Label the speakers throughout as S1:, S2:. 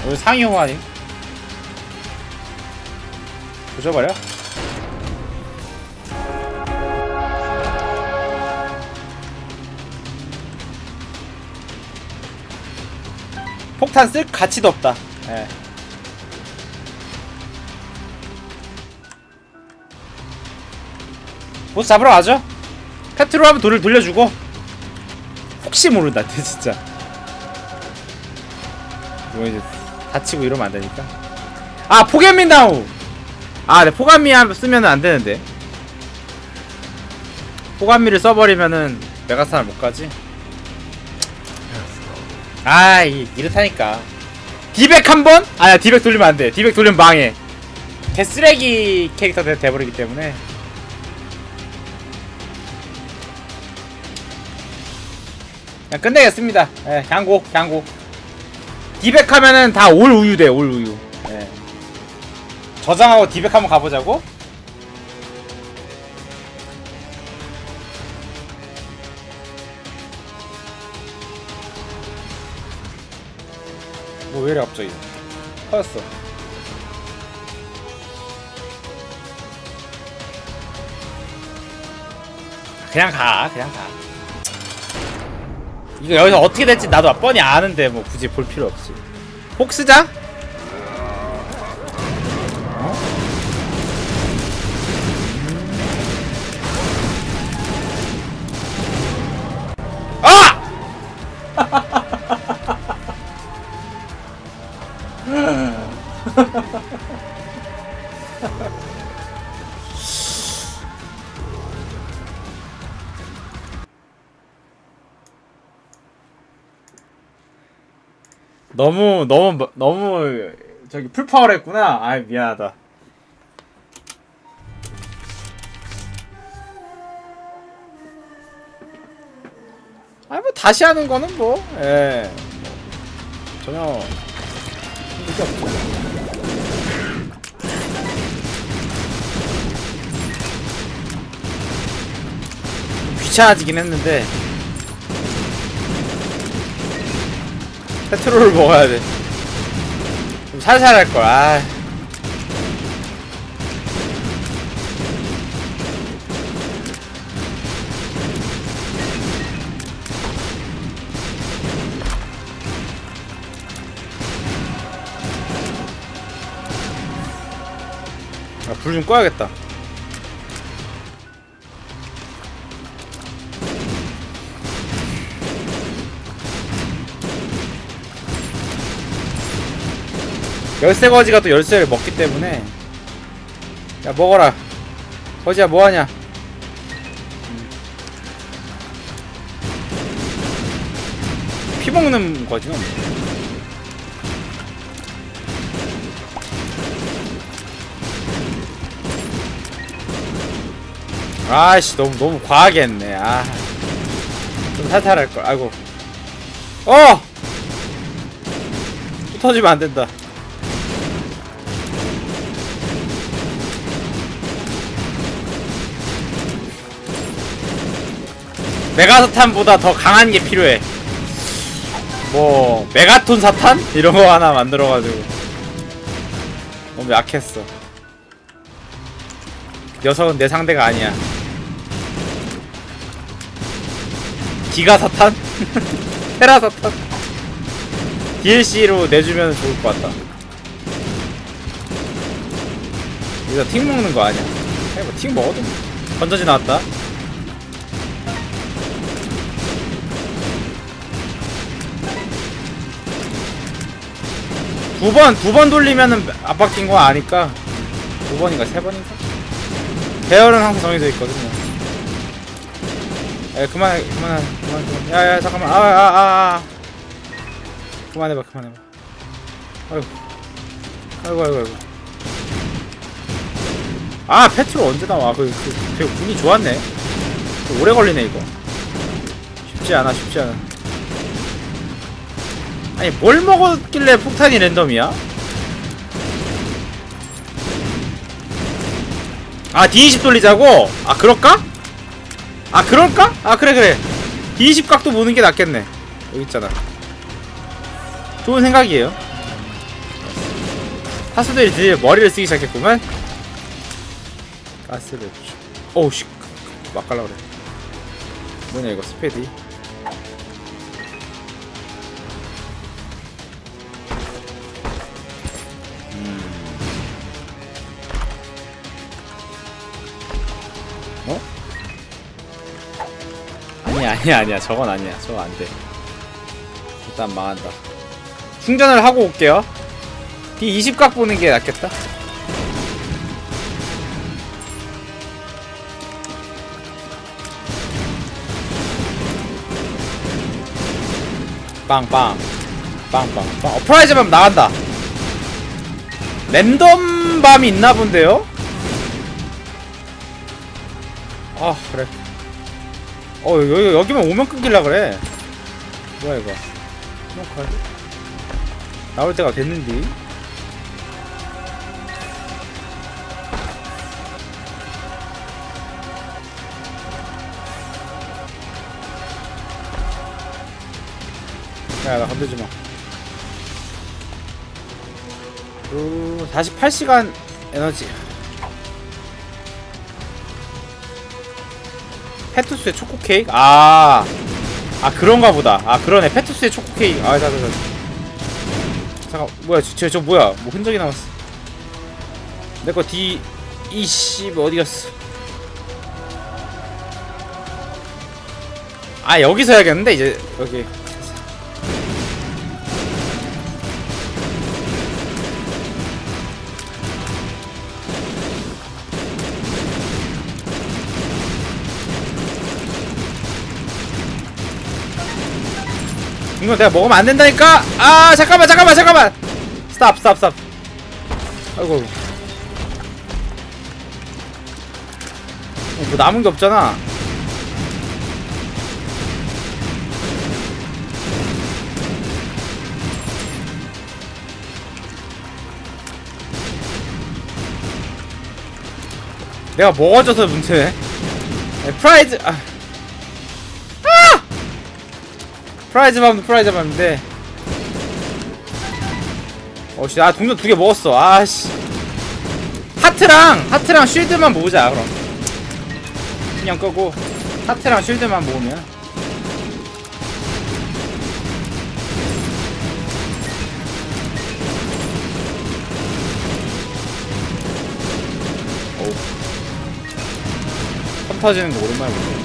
S1: 여기 상위 호환이 부숴버려. 폭탄 쓸 가치도 없다. 예. 보스 잡으러 가죠. 페트로 하면 돌을 돌려주고. 혹시 모른다 진짜. 뭐 이제 다치고 이러면 안 되니까. 아, 포켓민 나우. 아, 네, 포감미 쓰면은 안 되는데. 포감미를 써버리면은 메가스타를 못 가지. 아, 이렇다니까. 디백 한 번? 아야, 디백 돌리면 안 돼. 디백 돌리면 망해. 개쓰레기 캐릭터 돼버리기 때문에. 그냥 끝내겠습니다. 예, 향고. 디백 하면은 다 올 우유 돼, 올 우유. 예. 저장하고 디백 한번 가보자고? 뭐 왜이래 갑자기. 커졌어. 그냥 가. 이거 여기서 어떻게 될지 나도 뻔히 아는데 뭐 굳이 볼 필요 없지. 폭스자? 어? 아! 너무 저기 풀파워를 했구나. 아, 미안하다. 아니 뭐 다시 하는 거는 뭐, 예, 전혀 힘들게 없죠. 귀찮아지긴 했는데 페트롤을 먹어야 돼. 좀 살살 할 걸. 아. 불 좀 꺼야겠다. 열쇠 거지가 또 열쇠를 먹기 때문에. 야, 먹어라. 거지야, 뭐하냐. 피 먹는 거지. 아이씨, 너무 과하게 했네. 아, 좀 살살 할걸. 아이고. 또 터지면 안 된다. 메가사탄보다 더 강한 게 필요해. 뭐 메가톤 사탄? 이런 거 하나 만들어가지고. 너무 약했어. 녀석은 내 상대가 아니야. 기가사탄? 테라사탄? DLC로 내주면 좋을 것 같다. 이거 틱 먹는 거 아니야? 아니 뭐 틱 먹어도 건전지 나왔다. 두 번 돌리면은 압박낀 거 아니까. 2번인가 3번인가? 배열은 항상 정해져 있거든요. 에, 그만. 야야, 잠깐만. 그만해봐. 아이고. 아, 페트롤 언제 나와? 되게 운이 좋았네. 오래 걸리네 이거. 쉽지 않아. 아니 뭘 먹었길래 폭탄이 랜덤이야? 아, D20 돌리자고? 아, 그럴까? 아, 그래. D20 각도 보는 게 낫겠네. 여기 있잖아. 좋은 생각이에요. 사수들이 드디어 머리를 쓰기 시작했구만. 가스를. 어우 씨, 막 갈라 그래. 뭐냐 이거 스페디. 어? 아니야 저건 아니야. 저건 안돼. 일단 망한다. 충전을 하고 올게요. D20각 보는 게 낫겠다. 빵빵 빵빵빵. 프라이즈 밤 나간다. 랜덤 밤이 있나 본데요? 아 그래. 여기만 오면 끊길라 그래. 뭐야 이거. 나올 때가 됐는디. 야, 나 건들지마. 48시간 에너지. 페투스의 초코 케이크? 그런가 보다. 그러네. 페투스의 초코 케이크. 잠깐, 뭐야, 저 뭐야? 뭐 흔적이 남았어. 내거 D, 이씨, 어디 갔어? 여기서 해야겠는데, 이제, 여기. 이거 내가 먹으면 안 된다니까? 잠깐만! 스탑. 아이고. 뭐 남은 게 없잖아. 내가 먹어줘서 문제네. 프라이즈. 프라이즈 밤인데. 씨, 동전 2개 먹었어. 아씨. 하트랑 쉴드만 모으자, 그럼. 그냥 끄고, 하트랑 쉴드만 모으면. 어우. 컴 터지는 거 오랜만에 보네.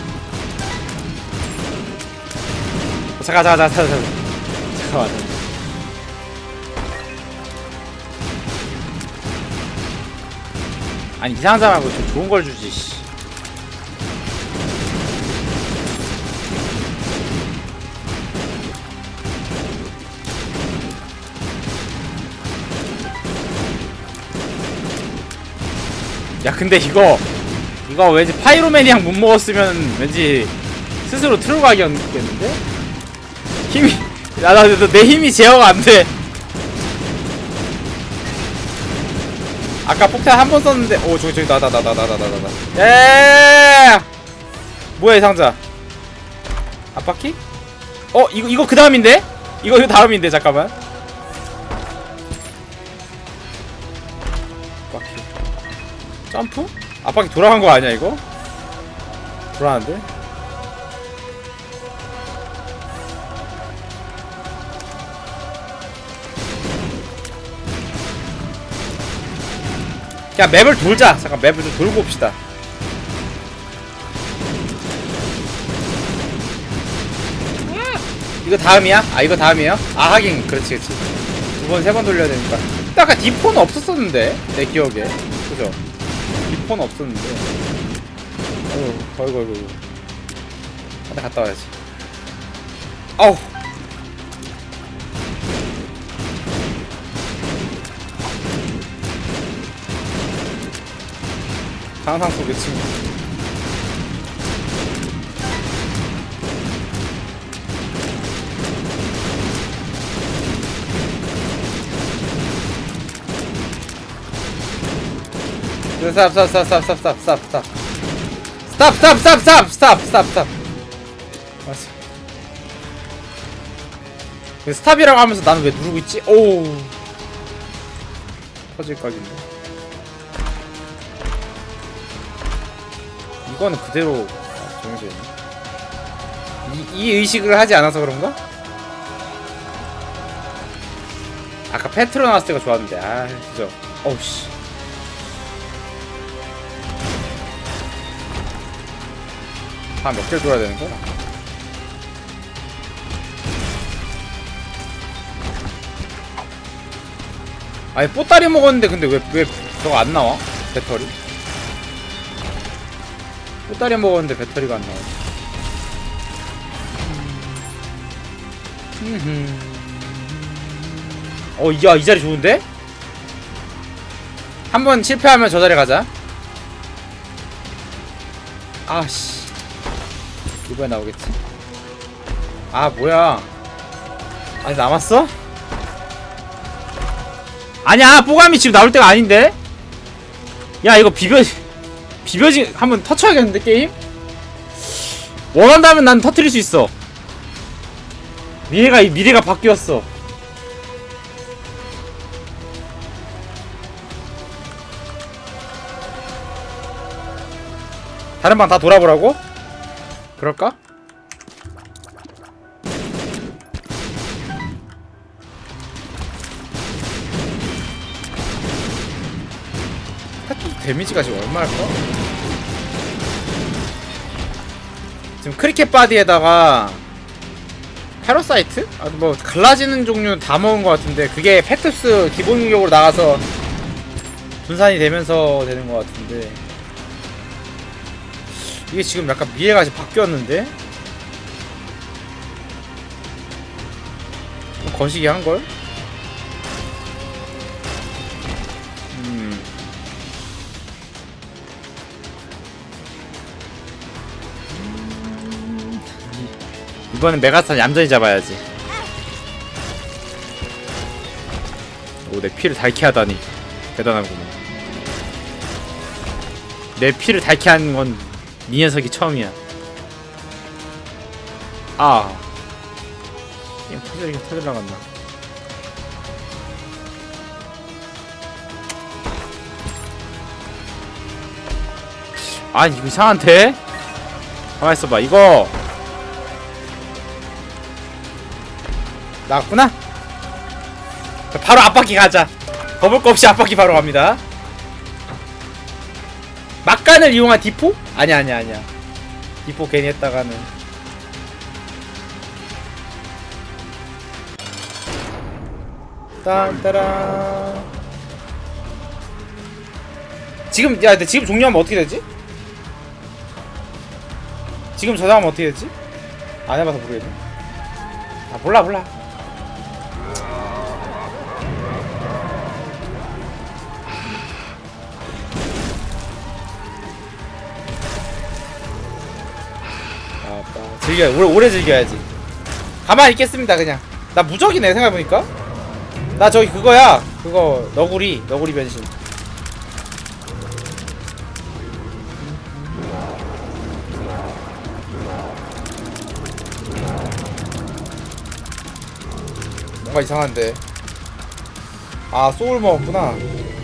S1: 잠깐만. 아니 이상한 사람하고 좀 좋은 걸 주지. 씨. 야 근데 이거 왠지 파이로매니악 못 먹었으면 왠지 스스로 트롤각이었겠는데? 힘이 내 힘이 제어가 안 돼. 아까 폭탄 한 번 썼는데. 저기 나다. 예. 뭐야 이 상자? 앞바퀴? 이거 그 다음인데? 이거 다음인데 잠깐만. 앞바퀴. 점프? 앞바퀴 돌아간 거 아니야 이거? 돌아가는데? 야 맵을 돌자. 잠깐 맵을 좀 돌고 옵시다. 이거 다음이야? 이거 다음이에요? 하긴 그렇지 2번 3번 돌려야 되니까. 근데 아까 D4는 없었었는데 내 기억에. 그죠? D4는 없었는데. 어이구 한대 갔다 와야지. 아우 상상 속의 친구. 스탑. 맞아. 스탑이라고 하면서 나는 왜 누르고 있지? 터질 각인데. 이거는 그대로 정해져 있네. 이 의식을 하지 않아서 그런가? 아까 페트로 나왔을 때가 좋았는데. 아, 그죠. 어우씨. 한 몇 개를 돌아야 되는 거야? 아니, 뽀따리 먹었는데, 근데 왜 저거 안 나와? 배터리? 뽀따리 먹었는데 배터리가 안 나와. 야, 이 자리 좋은데? 한번 실패하면 저 자리 가자. 아씨. 이번에 나오겠지? 아, 뭐야. 아니, 남았어? 아니야, 뽀감이 지금 나올 때가 아닌데? 야, 이거 비벼지, 한번 터쳐야겠는데, 게임? 원한다면 난 터트릴 수 있어. 미래가 바뀌었어. 다른 방 다 돌아보라고? 그럴까? 데미지가 지금 얼마일까? 지금 크리켓 바디에다가 패러사이트? 아, 뭐 갈라지는 종류 다 먹은 것 같은데 그게 팩투스 기본 공격으로 나가서 분산이 되면서 되는 것 같은데 이게 지금 약간 미래가 지금 바뀌었는데? 거시기 한걸? 이번엔 메가스탄 얌전히 잡아야지. 오, 내 피를 닳게 하다니 대단하구만. 내 피를 닳게 하는 건 이 녀석이 처음이야. 아, 게임 터져 나간다. 아니, 이거 이상한데? 가만있어봐. 이거 나왔구나? 바로 앞바퀴 가자. 버블 거 없이 앞바퀴 바로 갑니다. 막간을 이용한 디포? 아니야. 디포 괜히 했다가는. 딴따란. 지금, 야, 근데 지금 종료하면 어떻게 되지? 지금 저장하면 어떻게 되지? 안 해봐서 모르겠네. 아, 몰라. 즐겨, 오래 즐겨야지. 가만히 있겠습니다, 그냥. 나 무적이네, 생각해보니까. 나 저기 그거야. 그거, 너구리 변신. 뭔가 이상한데. 아, 소울 먹었구나.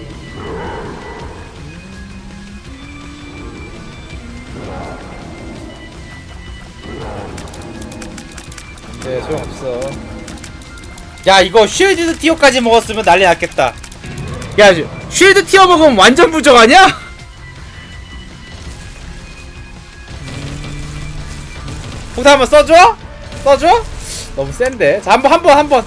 S1: 네, 소용없어. 야, 이거 쉴드 티어까지 먹었으면 난리 났겠다. 야, 쉴드 티어 먹으면 완전 부적 아니야? 폭탄 한번 써줘? 너무 센데. 자, 한번.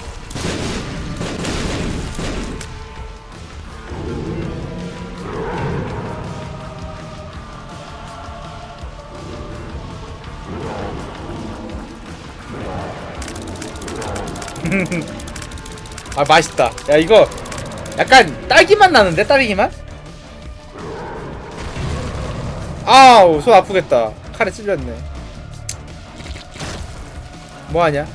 S1: 아, 맛있다. 야, 이거 약간 딸기맛 나는데? 딸기맛? 아우, 손 아프겠다. 칼에 찔렸네. 뭐하냐?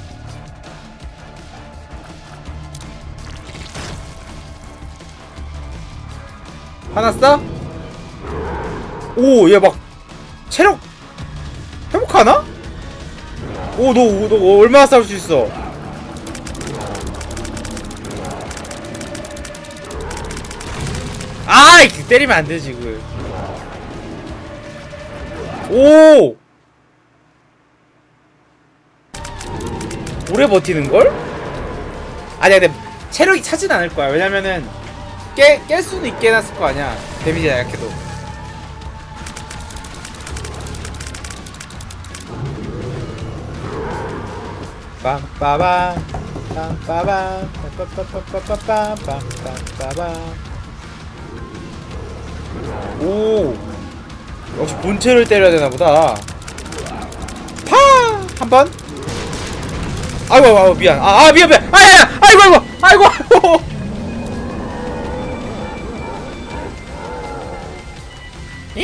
S1: 화났어? 오, 얘 막 체력 회복하나? 오, 너 얼마나 싸울 수 있어? 아, 때리면 안 되지 그. 오, 오래 버티는 걸? 아니야, 근데 체력이 차진 않을 거야. 왜냐면은 깰 수는 있게 해놨을 거 아니야. 데미지가 약해도. 빰빠밤 빰빠밤 빰빰빰빰빰빰빰빰빰. 오, 역시 본체를 때려야 되나 보다. 파! 한 번? 아이고 미안. 미안. 아야야. 아이고. 잉.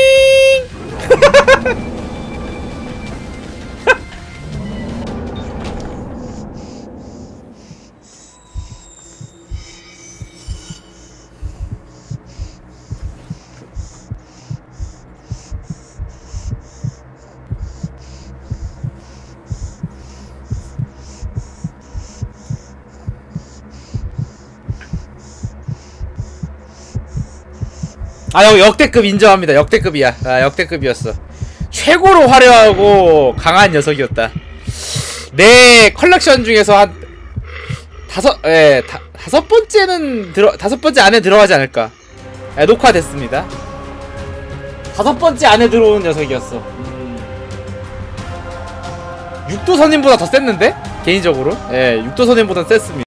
S1: 역대급 인정합니다. 역대급이야. 역대급이었어. 최고로 화려하고 강한 녀석이었다. 내 컬렉션 중에서 한 다섯 번째 안에 들어가지 않을까. 녹화됐습니다. 5번째 안에 들어오는 녀석이었어. 육도선님보다 더 셌는데? 개인적으로. 육도선님보다 셌습니다.